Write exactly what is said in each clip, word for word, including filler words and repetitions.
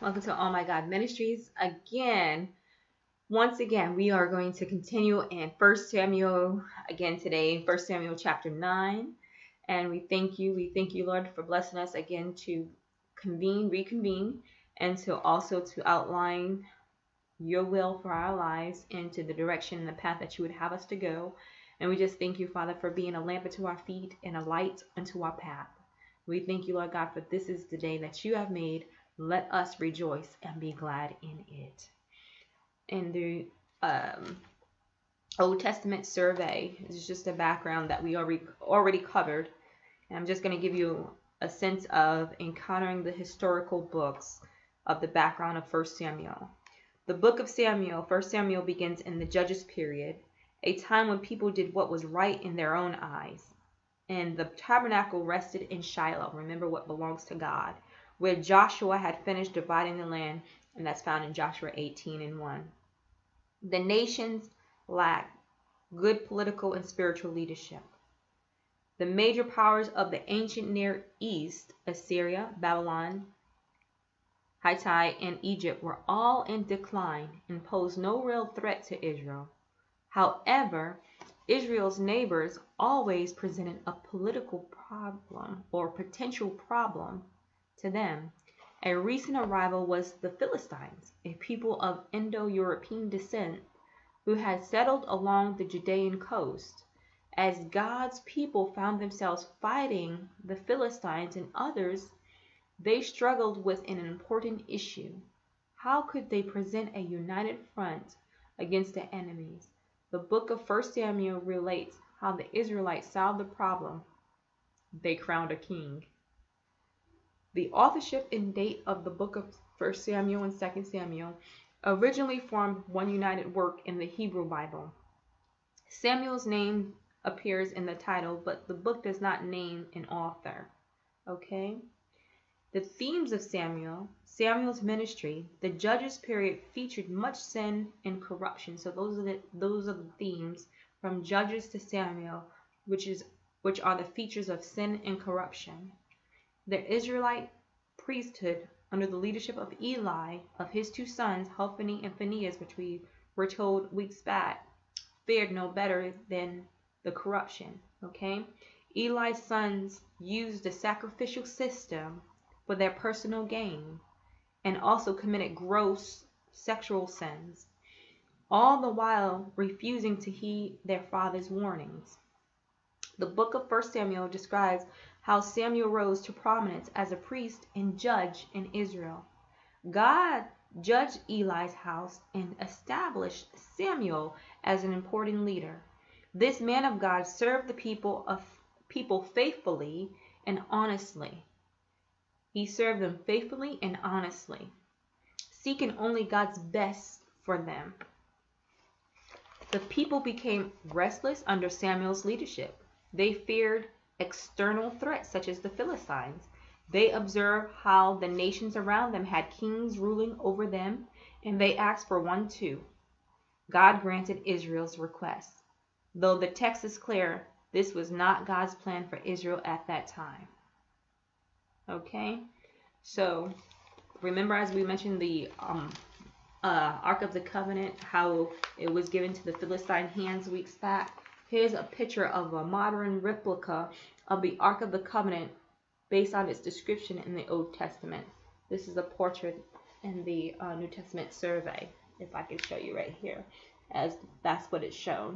Welcome to Oh My God Ministries. Again, once again, we are going to continue in First Samuel again today, First Samuel chapter nine. And we thank you, we thank you, Lord, for blessing us again to convene, reconvene, and to also to outline your will for our lives into the direction and the path that you would have us to go. And we just thank you, Father, for being a lamp unto our feet and a light unto our path. We thank you, Lord God, for this is the day that you have made. Let us rejoice and be glad in it. In the um, Old Testament survey is just a background that we already already covered. And I'm just going to give you a sense of encountering the historical books of the background of First Samuel. The book of Samuel, First Samuel, begins in the Judges period, a time when people did what was right in their own eyes. And the tabernacle rested in Shiloh. Remember what belongs to God, where Joshua had finished dividing the land, and that's found in Joshua eighteen and one. The nations lacked good political and spiritual leadership. The major powers of the ancient Near East, Assyria, Babylon, Hittite, and Egypt, were all in decline and posed no real threat to Israel. However, Israel's neighbors always presented a political problem or potential problem to them. A recent arrival was the Philistines, a people of Indo-European descent who had settled along the Judean coast. As God's people found themselves fighting the Philistines and others, they struggled with an important issue. How could they present a united front against the enemies? The book of First Samuel relates how the Israelites solved the problem. They crowned a king. The authorship and date of the book of First Samuel and Second Samuel originally formed one united work in the Hebrew Bible. Samuel's name appears in the title, but the book does not name an author. Okay? The themes of Samuel, Samuel's ministry, the Judges period featured much sin and corruption. So those are the those are the themes from Judges to Samuel, which is which are the features of sin and corruption. The Israelite priesthood, under the leadership of Eli, of his two sons, Hophni and Phinehas, which we were told weeks back, fared no better than the corruption. Okay, Eli's sons used the sacrificial system for their personal gain, and also committed gross sexual sins, all the while refusing to heed their father's warnings. The book of First Samuel describes how Samuel rose to prominence as a priest and judge in Israel. God judged Eli's house and established Samuel as an important leader. This man of God served the people of people faithfully and honestly. He served them faithfully and honestly, seeking only God's best for them. The people became restless under Samuel's leadership. They feared external threats such as the Philistines. They observed how the nations around them had kings ruling over them, and they asked for one too. God granted Israel's request. Though the text is clear, this was not God's plan for Israel at that time. Okay, so remember, as we mentioned, the um, uh, Ark of the Covenant, how it was given to the Philistine hands weeks back. Here's a picture of a modern replica of the Ark of the Covenant based on its description in the Old Testament. This is a portrait in the uh, New Testament survey, if I can show you right here, as that's what it's shown.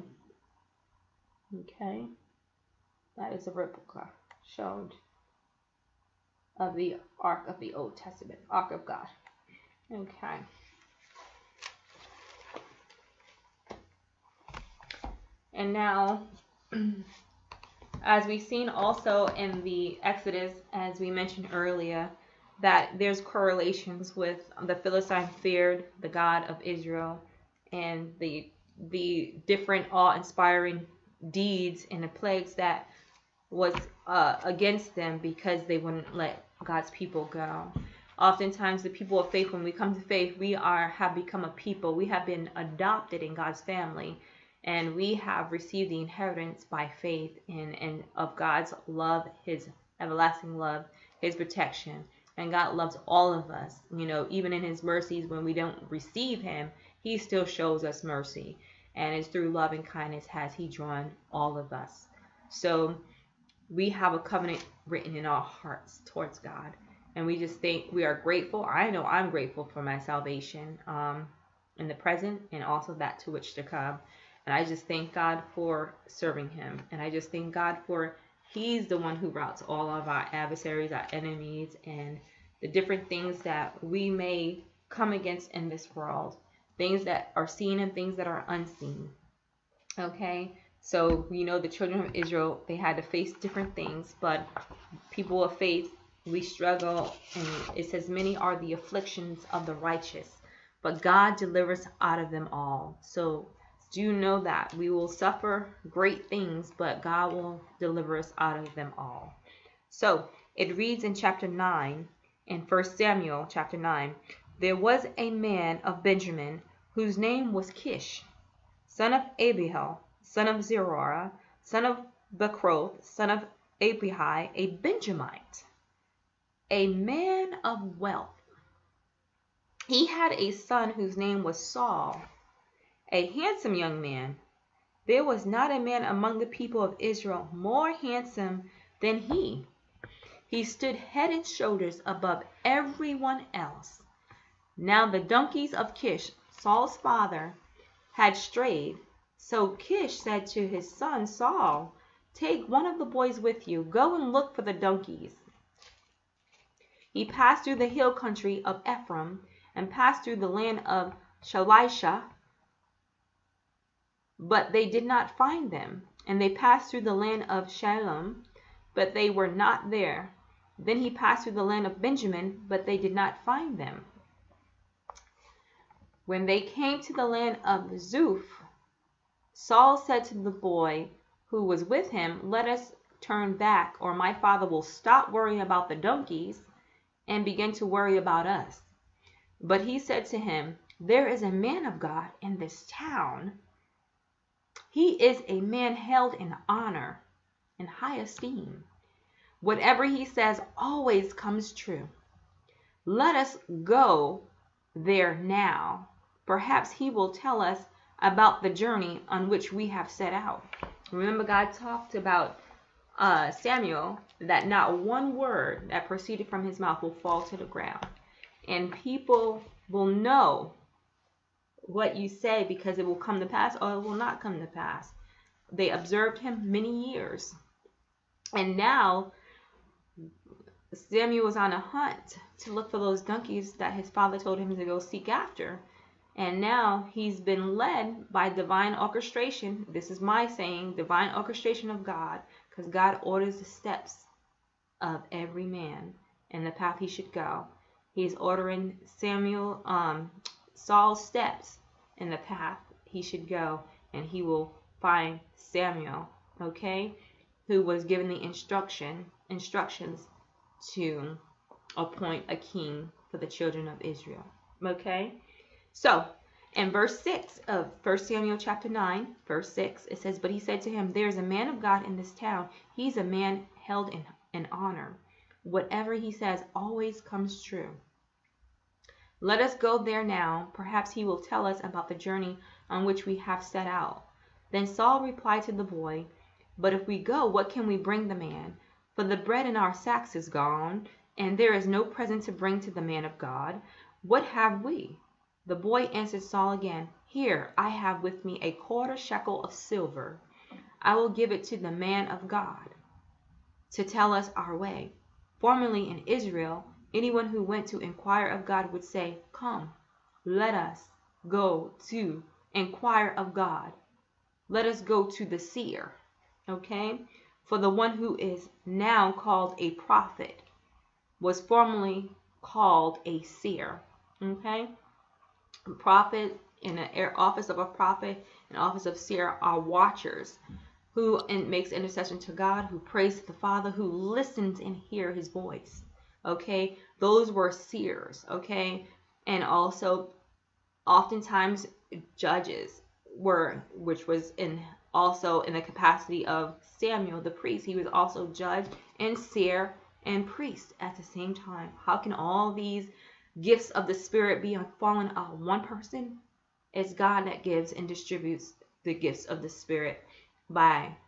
Okay, that is a replica shown of the Ark of the Old Testament, Ark of God. Okay. And now, as we've seen also in the Exodus, as we mentioned earlier, that there's correlations with the Philistine feared the God of Israel and the the different awe-inspiring deeds and the plagues that was uh, against them because they wouldn't let God's people go. Oftentimes, the people of faith, when we come to faith, we are have become a people. We have been adopted in God's family, and we have received the inheritance by faith in and of God's love, His everlasting love, His protection. And God loves all of us. You know, even in his mercies, when we don't receive him, he still shows us mercy. And it's through love and kindness has he drawn all of us. So we have a covenant written in our hearts towards God. And we just think we are grateful. I know I'm grateful for my salvation um, in the present and also that to which to come. And I just thank God for serving him. And I just thank God for he's the one who routs all of our adversaries, our enemies, and the different things that we may come against in this world. Things that are seen and things that are unseen. Okay? So we know the children of Israel, they had to face different things, but people of faith, we struggle, and it says many are the afflictions of the righteous, but God delivers out of them all. So do know that we will suffer great things, but God will deliver us out of them all. So it reads in chapter nine, in First Samuel chapter nine, there was a man of Benjamin whose name was Kish, son of Abiel, son of Zerah, son of Bechoth, son of Abihai, a Benjamite, a man of wealth. He had a son whose name was Saul, a handsome young man. There was not a man among the people of Israel more handsome than he. He stood head and shoulders above everyone else. Now the donkeys of Kish, Saul's father, had strayed. So Kish said to his son Saul, take one of the boys with you. Go and look for the donkeys. He passed through the hill country of Ephraim and passed through the land of Shalisha, but they did not find them. And they passed through the land of Shalom, but they were not there. Then he passed through the land of Benjamin, but they did not find them. When they came to the land of Zuph, Saul said to the boy who was with him, let us turn back, or my father will stop worrying about the donkeys and begin to worry about us. But he said to him, there is a man of God in this town. He is a man held in honor and high esteem. Whatever he says always comes true. Let us go there now. Perhaps he will tell us about the journey on which we have set out. Remember, God talked about uh, Samuel, that not one word that proceeded from his mouth will fall to the ground. And people will know what you say because it will come to pass or it will not come to pass. They observed him many years. And now Samuel was on a hunt to look for those donkeys that his father told him to go seek after. And now he's been led by divine orchestration. This is my saying, divine orchestration of God, because God orders the steps of every man and the path he should go. He's ordering Samuel, um, Saul's steps in the path he should go, and he will find Samuel, okay, who was given the instruction, instructions to appoint a king for the children of Israel, okay? So, in verse six of First Samuel chapter nine, verse six, it says, but he said to him, there is a man of God in this town. He's a man held in, in honor. Whatever he says always comes true. Let us go there now. Perhaps he will tell us about the journey on which we have set out. Then Saul replied to the boy, but if we go, what can we bring the man? For the bread in our sacks is gone, and there is no present to bring to the man of God. What have we? The boy answered Saul again, here, I have with me a quarter shekel of silver. I will give it to the man of God to tell us our way. Formerly in Israel, anyone who went to inquire of God would say, come, let us go to inquire of God. Let us go to the seer, okay? For the one who is now called a prophet was formerly called a seer, okay? A prophet, in an office of a prophet, an office of seer are watchers who makes intercession to God, who prays to the Father, who listens and hear his voice. Okay, those were seers. Okay, and also oftentimes judges were, which was in also in the capacity of Samuel the priest. He was also judge and seer and priest at the same time. How can all these gifts of the Spirit be fallen on one person? It's God that gives and distributes the gifts of the Spirit by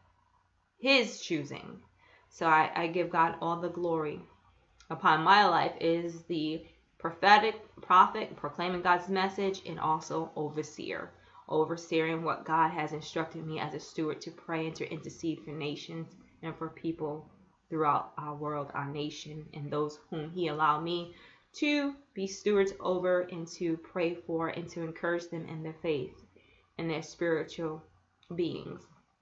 his choosing. So I, I give God all the glory. Upon my life is the prophetic prophet, proclaiming God's message, and also overseer. Overseeing what God has instructed me as a steward to pray and to intercede for nations and for people throughout our world, our nation, and those whom he allowed me to be stewards over and to pray for and to encourage them in their faith and their spiritual beings.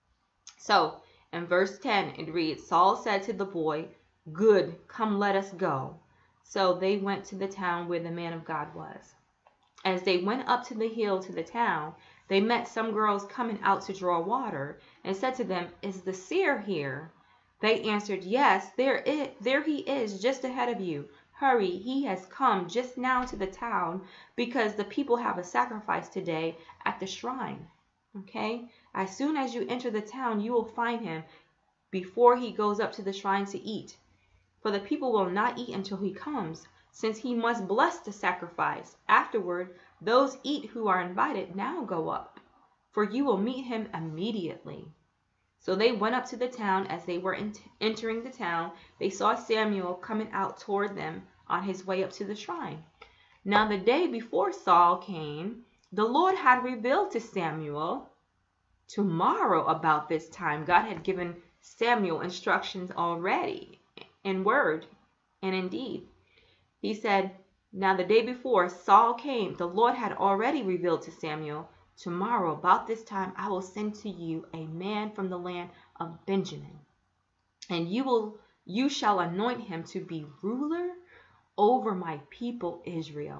So in verse ten it reads, Saul said to the boy, "Good, come, let us go." So they went to the town where the man of God was. As they went up to the hill to the town, they met some girls coming out to draw water, and said to them, "Is the seer here?" They answered, "Yes, there is, there he is, just ahead of you. Hurry, he has come just now to the town, because the people have a sacrifice today at the shrine." Okay? As soon as you enter the town, you will find him before he goes up to the shrine to eat. For the people will not eat until he comes, since he must bless the sacrifice. Afterward, those eat who are invited. Now go up, for you will meet him immediately. So they went up to the town. As they were ent entering the town, they saw Samuel coming out toward them on his way up to the shrine. Now the day before Saul came, the Lord had revealed to Samuel, tomorrow about this time. God had given Samuel instructions already in word and in deed. He said, now the day before Saul came, the Lord had already revealed to Samuel, tomorrow about this time I will send to you a man from the land of Benjamin, and you will you shall anoint him to be ruler over my people Israel.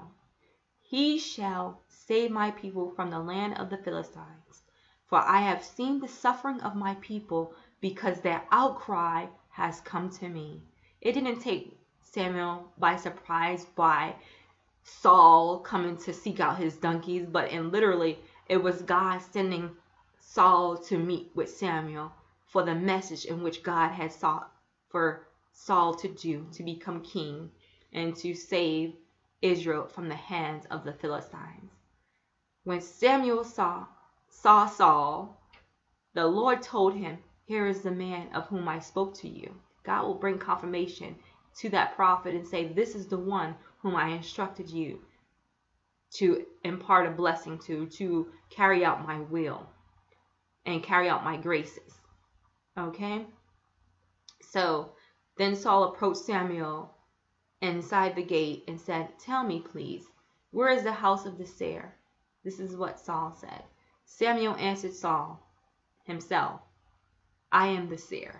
He shall save my people from the land of the Philistines, for I have seen the suffering of my people, because their outcry has come to me. It didn't take Samuel by surprise by Saul coming to seek out his donkeys, but in literally it was God sending Saul to meet with Samuel for the message in which God had sought for Saul to do, to become king and to save Israel from the hands of the Philistines. When Samuel saw, saw Saul, the Lord told him, here is the man of whom I spoke to you. God will bring confirmation to that prophet and say, this is the one whom I instructed you to impart a blessing to, to carry out my will and carry out my graces. Okay? So then Saul approached Samuel inside the gate and said, tell me, please, where is the house of the seer? This is what Saul said. Samuel answered Saul himself, I am the seer.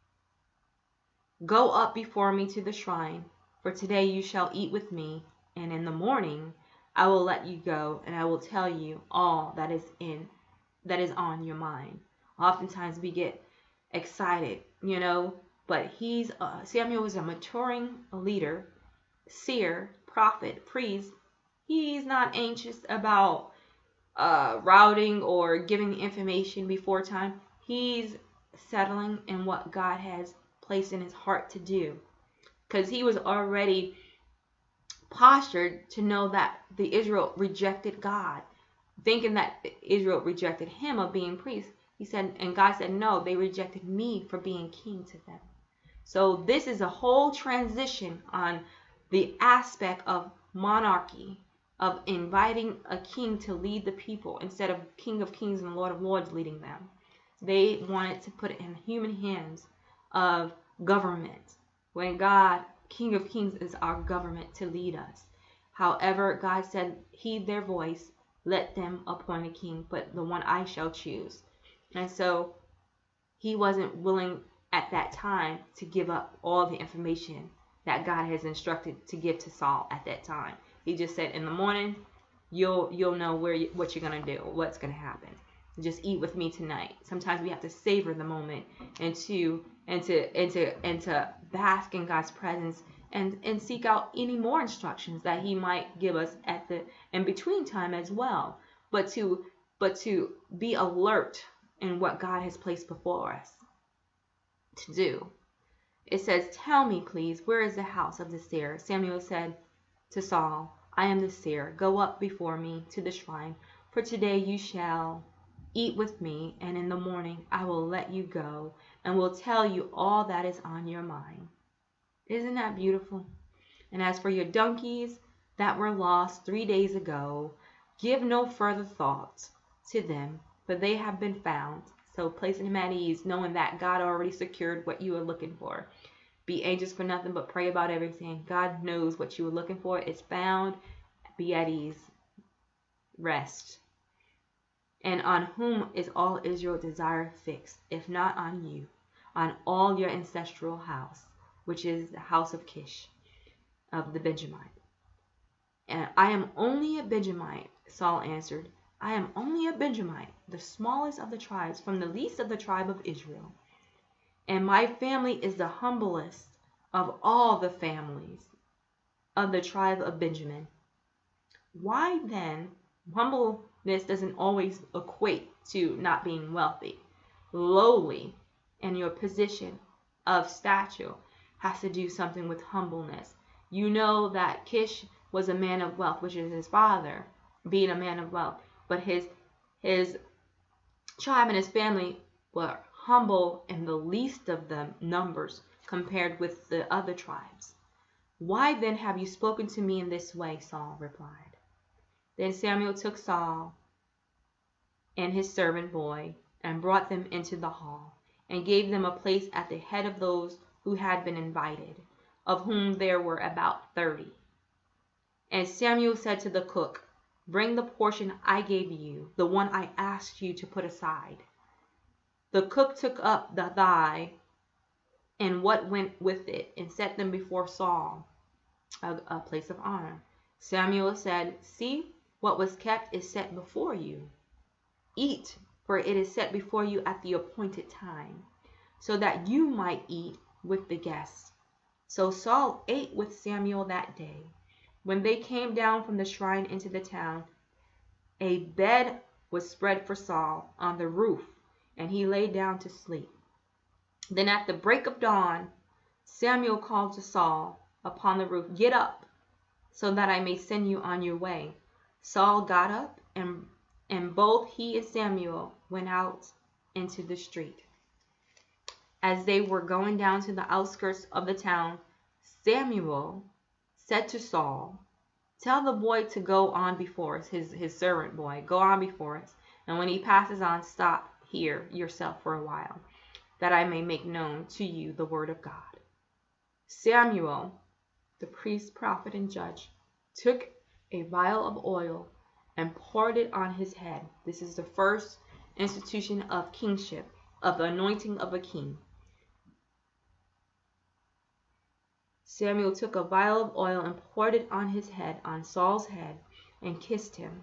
Go up before me to the shrine, for today you shall eat with me, and in the morning I will let you go, and I will tell you all that is in that is on your mind. Oftentimes we get excited, you know, but he's uh, Samuel is a maturing leader, seer, prophet, priest. He's not anxious about uh, routing or giving the information before time. He's settling in what God has placed in his heart to do, because he was already postured to know that the Israel rejected God, thinking that Israel rejected him of being priest. He said, and God said, no, they rejected me for being king to them. So this is a whole transition on the aspect of monarchy, of inviting a king to lead the people instead of King of Kings and Lord of Lords leading them. They wanted to put it in human hands of government, when God, King of Kings, is our government to lead us. However, God said, heed their voice, let them appoint a king, but the one I shall choose. And so he wasn't willing at that time to give up all the information that God has instructed to give to Saul at that time. He just said, in the morning, you'll you'll know where you, what you're going to do, what's going to happen. Just eat with me tonight. Sometimes we have to savor the moment and to and to and to and to bask in God's presence and and seek out any more instructions that he might give us at the in between time as well. But to but to be alert in what God has placed before us to do. It says, tell me, please, where is the house of the seer? Samuel said to Saul, I am the seer. Go up before me to the shrine, for today you shall eat with me, and in the morning I will let you go, and will tell you all that is on your mind. Isn't that beautiful? And as for your donkeys that were lost three days ago, give no further thought to them, for they have been found. So placing him at ease, knowing that God already secured what you were looking for. Be anxious for nothing, but pray about everything. God knows what you were looking for. It's found. Be at ease. Rest. And on whom is all Israel's desire fixed, if not on you, on all your ancestral house, which is the house of Kish, of the Benjamite. And I am only a Benjamite, Saul answered. I am only a Benjamite, the smallest of the tribes, from the least of the tribe of Israel. And my family is the humblest of all the families of the tribe of Benjamin. Why then, humbleness doesn't always equate to not being wealthy. Lowly in your position of stature has to do something with humbleness. You know that Kish was a man of wealth, which is his father being a man of wealth. But his his tribe and his family were humble in the least of the numbers compared with the other tribes. Why then have you spoken to me in this way? Saul replied. Then Samuel took Saul and his servant boy and brought them into the hall and gave them a place at the head of those who had been invited, of whom there were about thirty. And Samuel said to the cook, bring the portion I gave you, the one I asked you to put aside. The cook took up the thigh and what went with it and set them before Saul, a, a place of honor. Samuel said, see, what was kept is set before you. Eat, for it is set before you at the appointed time, so that you might eat with the guests. So Saul ate with Samuel that day. When they came down from the shrine into the town, a bed was spread for Saul on the roof, and he lay down to sleep. Then at the break of dawn, Samuel called to Saul upon the roof, get up, so that I may send you on your way. Saul got up, and, and both he and Samuel went out into the street. As they were going down to the outskirts of the town, Samuel said to Saul, tell the boy to go on before us, his, his servant boy, go on before us. And when he passes on, stop here yourself for a while, that I may make known to you the word of God. Samuel, the priest, prophet, and judge, took a vial of oil and poured it on his head. This is the first institution of kingship, of the anointing of a king. Samuel took a vial of oil and poured it on his head, on Saul's head, and kissed him.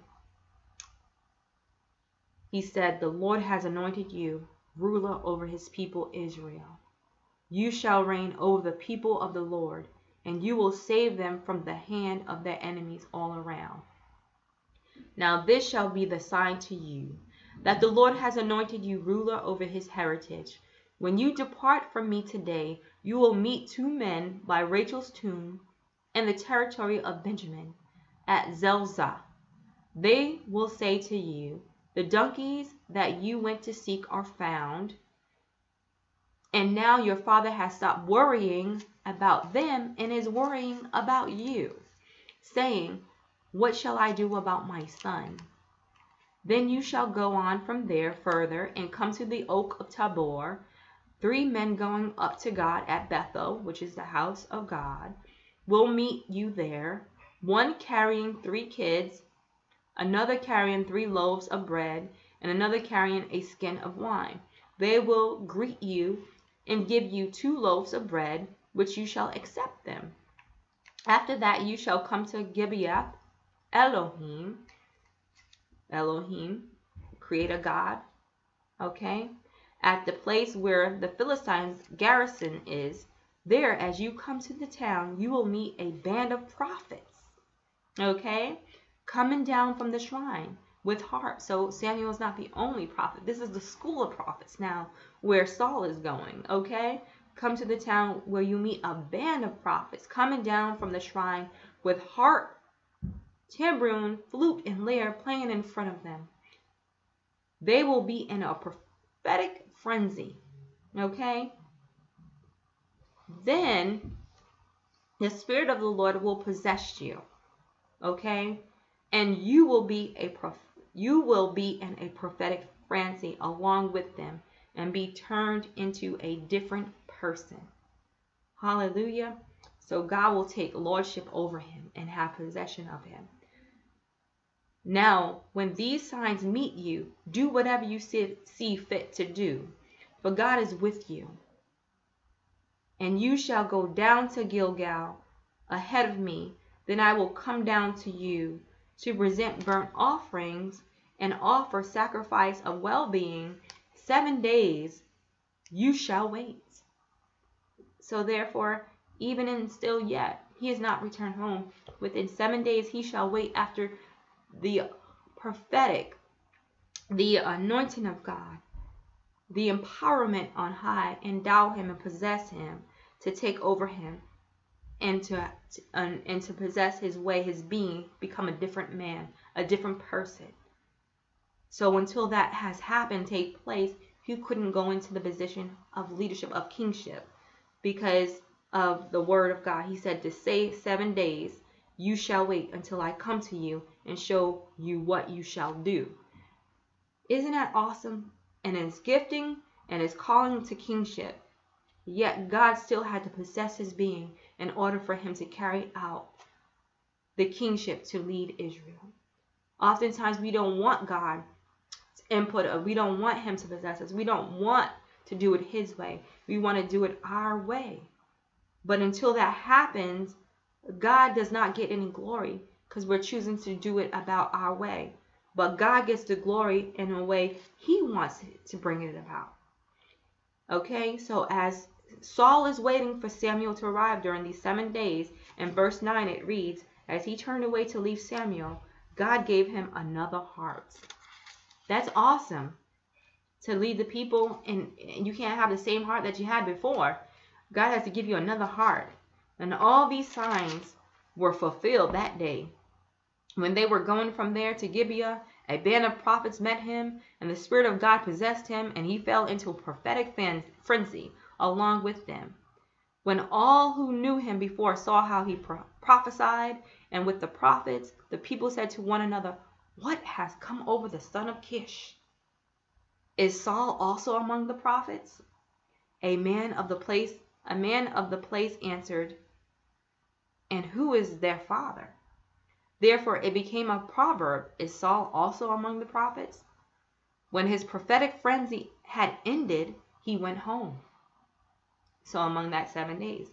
He said, the Lord has anointed you ruler over his people Israel. You shall reign over the people of the Lord, and you will save them from the hand of their enemies all around. Now this shall be the sign to you, that the Lord has anointed you ruler over his heritage. When you depart from me today, you will meet two men by Rachel's tomb in the territory of Benjamin at Zelzah. They will say to you, the donkeys that you went to seek are found, and now your father has stopped worrying about them and is worrying about you, saying, what shall I do about my son? Then you shall go on from there further and come to the oak of Tabor. Three men going up to God at Bethel, which is the house of God, will meet you there, one carrying three kids, another carrying three loaves of bread, and another carrying a skin of wine. They will greet you and give you two loaves of bread, which you shall accept them. After that you shall come to Gibeath Elohim. Elohim, create a God, okay? At the place where the Philistines' garrison is, there as you come to the town, you will meet a band of prophets, okay? Coming down from the shrine with harps. So Samuel is not the only prophet. This is the school of prophets now where Saul is going, okay? come to the town where you meet a band of prophets coming down from the shrine with harp, tambourine, flute, and lyre playing in front of them. They will be in a prophetic frenzy. Okay? Then the Spirit of the Lord will possess you. Okay? And you will be a prof- you will be in a prophetic frenzy along with them and be turned into a different person. Hallelujah. So God will take lordship over him and have possession of him. Now, when these signs meet you, do whatever you see, see fit to do, for God is with you. And you shall go down to Gilgal ahead of me. Then I will come down to you to present burnt offerings and offer sacrifice of well-being. Seven days you shall wait. So therefore, even in still yet, he has not returned home. Within seven days he shall wait after the prophetic, the anointing of God, the empowerment on high, endow him and possess him, to take over him, and to and, and to possess his way, his being, become a different man, a different person. So until that has happened, take place, he couldn't go into the position of leadership, of kingship, because of the word of God. He said to say seven days, you shall wait until I come to you and show you what you shall do. Isn't that awesome? And his gifting and his calling to kingship, yet God still had to possess his being in order for him to carry out the kingship to lead Israel. Oftentimes we don't want God's input. We don't want him to possess us. We don't want to do it his way. We want to do it our way. But until that happens, God does not get any glory because we're choosing to do it about our way. But God gets the glory in a way he wants to bring it about. Okay, so as Saul is waiting for Samuel to arrive during these seven days, in verse nine it reads, as he turned away to leave Samuel, God gave him another heart. That's awesome. To lead the people, and, and you can't have the same heart that you had before. God has to give you another heart. And all these signs were fulfilled that day. When they were going from there to Gibeah, a band of prophets met him, and the Spirit of God possessed him, and he fell into a prophetic frenzy along with them. When all who knew him before saw how he pro- prophesied, and with the prophets, the people said to one another, what has come over the son of Kish? Is Saul also among the prophets? A man of the place, a man of the place answered, and who is their father? Therefore it became a proverb, is Saul also among the prophets? When his prophetic frenzy had ended, he went home. So among that seven days.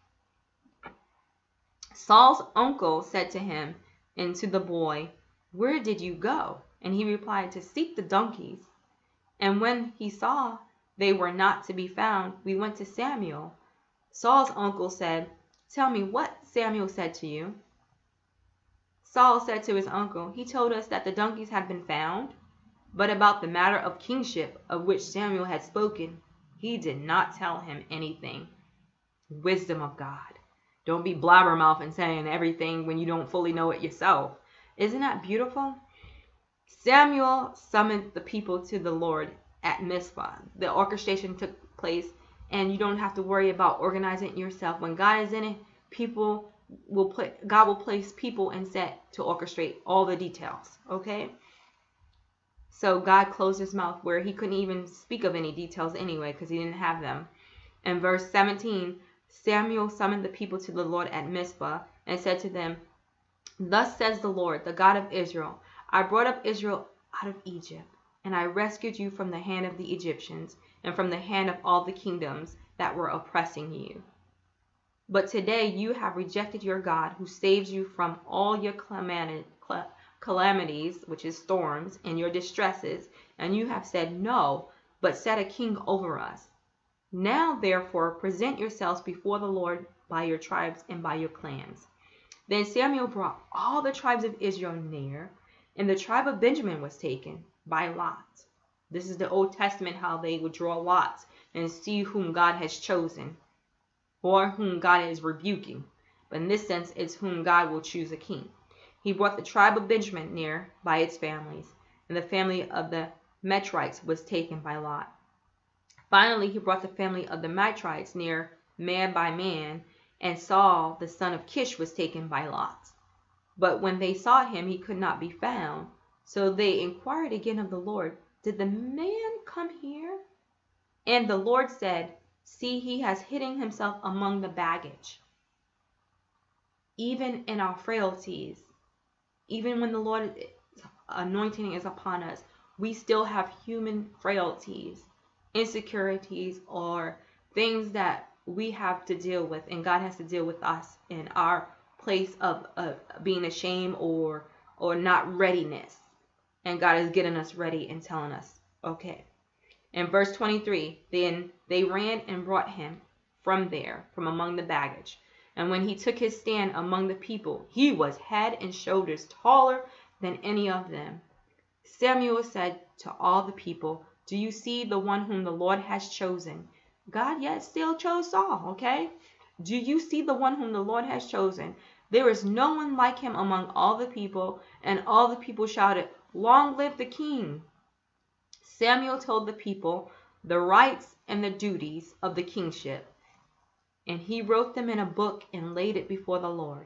Saul's uncle said to him and to the boy, where did you go? And he replied, to seek the donkeys. And when he saw they were not to be found, we went to Samuel. Saul's uncle said, tell me what Samuel said to you. Saul said to his uncle, he told us that the donkeys had been found, but about the matter of kingship of which Samuel had spoken, he did not tell him anything. Wisdom of God. Don't be blabbermouth and saying everything when you don't fully know it yourself. Isn't that beautiful? Samuel summoned the people to the Lord at Mizpah. The orchestration took place, and you don't have to worry about organizing it yourself. When God is in it, people will put God will place people and set to orchestrate all the details. Okay? So God closed his mouth where he couldn't even speak of any details anyway, because he didn't have them. In verse seventeen, Samuel summoned the people to the Lord at Mizpah and said to them, thus says the Lord, the God of Israel, I brought up Israel out of Egypt, and I rescued you from the hand of the Egyptians and from the hand of all the kingdoms that were oppressing you. But today you have rejected your God, who saves you from all your calamities, which is storms, and your distresses, and you have said, no, but set a king over us. Now, therefore, present yourselves before the Lord by your tribes and by your clans. Then Samuel brought all the tribes of Israel near, and the tribe of Benjamin was taken by lot. This is the Old Testament, how they would draw lots and see whom God has chosen or whom God is rebuking. But in this sense, it's whom God will choose a king. He brought the tribe of Benjamin near by its families, and the family of the Metrites was taken by lot. Finally, he brought the family of the Metrites near man by man, and Saul, the son of Kish, was taken by lot. But when they sought him, he could not be found. So they inquired again of the Lord, Did the man come here? And the Lord said, See, he has hidden himself among the baggage. Even in our frailties, even when the Lord's anointing is upon us, we still have human frailties, insecurities, or things that we have to deal with, and God has to deal with us in our place of, of being ashamed or or not readiness. And God is getting us ready and telling us, okay. In verse twenty-three, then they ran and brought him from there, from among the baggage. And when he took his stand among the people, he was head and shoulders taller than any of them. Samuel said to all the people, Do you see the one whom the Lord has chosen? God yet still chose Saul, okay? Do you see the one whom the Lord has chosen? There is no one like him among all the people. And all the people shouted, Long live the king! Samuel told the people the rights and the duties of the kingship, and he wrote them in a book and laid it before the Lord.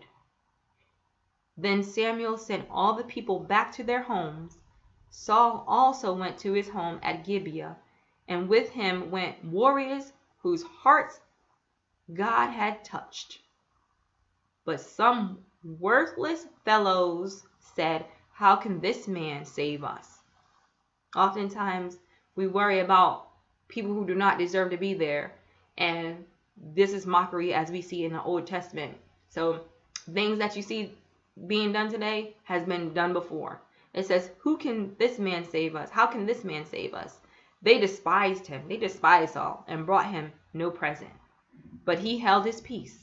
Then Samuel sent all the people back to their homes. Saul also went to his home at Gibeah, and with him went warriors whose hearts God had touched. But some worthless fellows said, How can this man save us? Oftentimes, we worry about people who do not deserve to be there, and this is mockery as we see in the Old Testament. So things that you see being done today has been done before. It says, who can this man save us? How can this man save us? They despised him. They despised Saul and brought him no present. But he held his peace.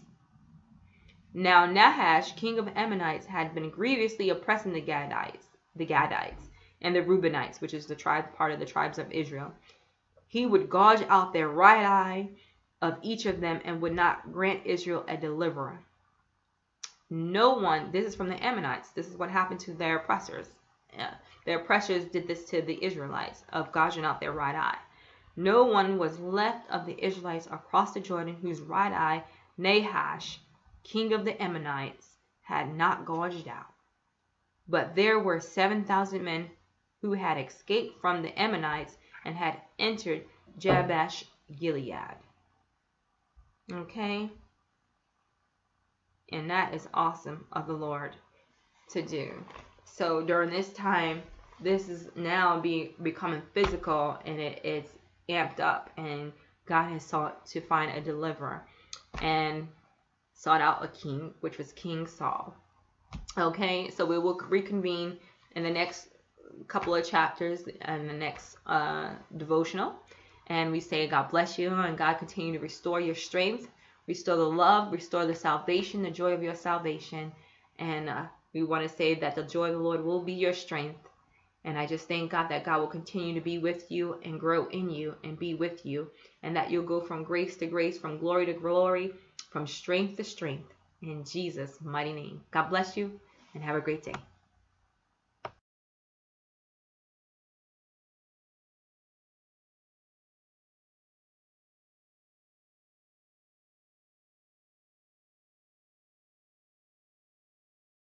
Now Nahash, king of Ammonites, had been grievously oppressing the Gadites, the Gadites, and the Reubenites, which is the tribe part of the tribes of Israel. He would gouge out their right eye of each of them and would not grant Israel a deliverer. No one, this is from the Ammonites, this is what happened to their oppressors. Yeah, their oppressors did this to the Israelites, of gouging out their right eye. No one was left of the Israelites across the Jordan whose right eye Nahash, king of the Ammonites, had not gouged out. But there were seven thousand men who had escaped from the Ammonites and had entered Jabesh Gilead. Okay? And that is awesome of the Lord to do. So during this time, this is now be, becoming physical, and it, it's amped up, and God has sought to find a deliverer and sought out a king, which was King Saul. Okay, so we will reconvene in the next couple of chapters and the next uh, devotional, and we say God bless you, and God continue to restore your strength, restore the love, restore the salvation, the joy of your salvation. And uh, we want to say that the joy of the Lord will be your strength. And I just thank God that God will continue to be with you and grow in you and be with you, and that you'll go from grace to grace, from glory to glory, from strength to strength, in Jesus' mighty name. God bless you and have a great day.